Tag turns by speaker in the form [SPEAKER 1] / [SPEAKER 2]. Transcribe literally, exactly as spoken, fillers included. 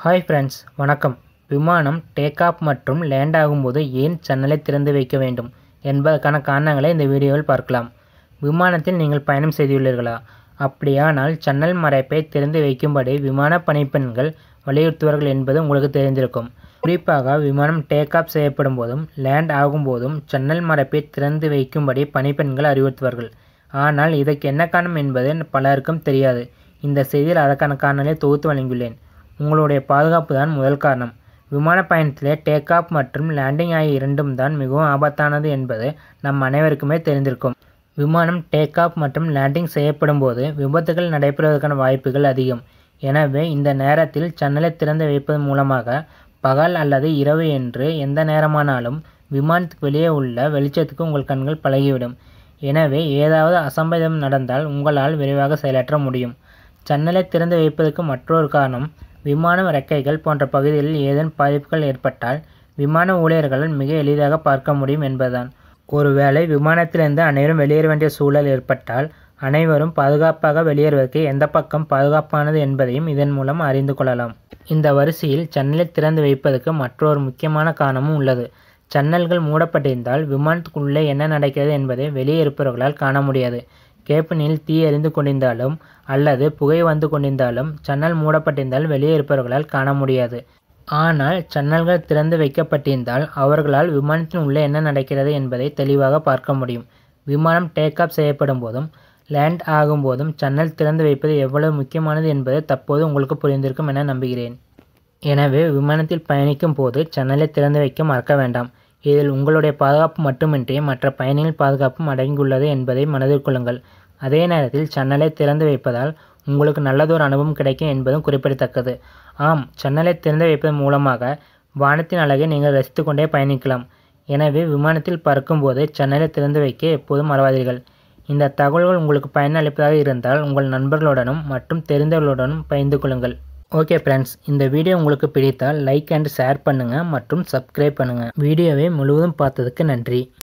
[SPEAKER 1] Hi friends, வணக்கம். விமானம் take off மற்றும் லேண்ட் ஆகும்போது ஏன் ஜன்னலை திறந்து வைக்க வேண்டும் என்பதற்கான காரணங்களை இந்த வீடியோவில் பார்க்கலாம். விமானத்தில் நீங்கள் பயணம் செய்துள்ளீர்களா? அப்படியானால் ஜன்னல் மறைப்பை திறந்து வைக்கும்படி விமான பணிப்பெண்கள் வலியுறுத்துவார்கள் என்பது உங்களுக்கு தெரிந்திருக்கும். குறிப்பாக விமானம் டேக் ஆஃப் செய்யப்படும் போதும் லேண்ட் ஆகும்போதும் ஜன்னல் மறைப்பை திறந்து வைக்கும்படி பணிப்பெண்கள் அறிவுறுத்துவார்கள். ஆனால் இதற்கு என்ன காரணம் என்பது பலருக்கும் தெரியாது. இந்த செய்தியில் அதற்கான காரணங்களை தொகுத்து வழங்கியுள்ளேன். உங்களுடைய பாதுகாப்பு தான் முதல் காரணம். விமான பயணத்திலே டேக் ஆஃப் மற்றும் லேண்டிங் ஆகிய இரண்டும் தான் மிகவும் ஆபத்தானது என்பது நம் அனைவருக்குமே தெரிந்திருக்கும். விமானம் டேக் ஆஃப் மற்றும் லேண்டிங் செய்யப்படும் போது விபத்துகள் நடைபெறுவதற்கான வாய்ப்புகள் அதிகம். எனவே இந்த நேரத்தில் ஜன்னலை திறந்து வைப்பதன் மூலமாக பகல் அல்லது இரவு என்று எந்த நேரமானாலும் விமானத்துக்கு வெளியே உள்ள வெளிச்சத்துக்கு உங்கள் கண்கள் பழகிவிடும். எனவே ஏதாவது அசம்பாவிதம் நடந்தால் உங்களால் விரைவாக செயலாற்ற முடியும். ஜன்னலை திறந்து வைப்பதற்கு மற்றொரு காரணம், விமான இறக்கைகள் போன்ற பகுதிகளில் ஏதேனும் பாதிப்புகள் ஏற்பட்டால் விமான ஊழியர்களால் மிக எளிதாக பார்க்க முடியும் என்பதுதான். ஒருவேளை விமானத்திலிருந்து அனைவரும் வெளியேற வேண்டிய சூழல் ஏற்பட்டால் அனைவரும் பாதுகாப்பாக வெளியேறுவதற்கு எந்த பக்கம் பாதுகாப்பானது என்பதையும் இதன் மூலம் அறிந்து கொள்ளலாம். இந்த வரிசையில் ஜன்னலை திறந்து வைப்பதற்கு மற்றொரு முக்கியமான காரணமும் உள்ளது. ஜன்னல்கள் மூடப்பட்டிருந்தால் விமானத்துக்குள்ளே என்ன நடக்கிறது என்பதை வெளியே இருப்பவர்களால் காண முடியாது. கேபினில் தீ எரிந்து கொண்டிருந்தாலும் அல்லது புகை வந்து கொண்டிருந்தாலும் ஜன்னல் மூடப்பட்டிருந்தால் வெளியே இருப்பவர்களால் காண முடியாது. ஆனால் ஜன்னல்கள் திறந்து வைக்கப்பட்டிருந்தால் அவர்களால் விமானத்தின் உள்ளே என்ன நடக்கிறது என்பதை தெளிவாக பார்க்க முடியும். விமானம் டேக் ஆஃப் செய்யப்படும் போதும் லேண்ட் ஆகும் போதும் ஜன்னல் திறந்து வைப்பது எவ்வளவு முக்கியமானது என்பது தற்போது உங்களுக்கு புரிந்திருக்கும் என நம்புகிறேன். எனவே விமானத்தில் பயணிக்கும் போது ஜன்னலை திறந்து வைக்க மறக்க வேண்டாம். இதில் உங்களுடைய பாதுகாப்பு மட்டுமின்றி மற்ற பயணிகள் பாதுகாப்பும் அடங்கியுள்ளது என்பதை மனதில் கொள்ளுங்கள். அதே நேரத்தில் ஜன்னலை திறந்து வைப்பதால் உங்களுக்கு நல்லதொரு அனுபவம் கிடைக்கும் என்பதும் குறிப்பிடத்தக்கது. ஆம், ஜன்னலை திறந்து வைப்பதன் மூலமாக வானத்தின் அழகை நீங்கள் ரசித்து கொண்டே பயணிக்கலாம். எனவே விமானத்தில் பறக்கும்போது ஜன்னலை திறந்து வைக்க எப்போதும் மறவாதீர்கள். இந்த தகவல்கள் உங்களுக்கு பயனளிப்பதாக இருந்தால் உங்கள் நண்பர்களுடனும் மற்றும் தெரிந்தவர்களுடனும் பகிர்ந்து கொள்ளுங்கள். ஓகே ஃப்ரெண்ட்ஸ், இந்த வீடியோ உங்களுக்கு பிடித்தால் லைக் அண்ட் ஷேர் பண்ணுங்கள் மற்றும் சப்ஸ்கிரைப் பண்ணுங்கள். வீடியோவை முழுவதும் பார்த்ததுக்கு நன்றி.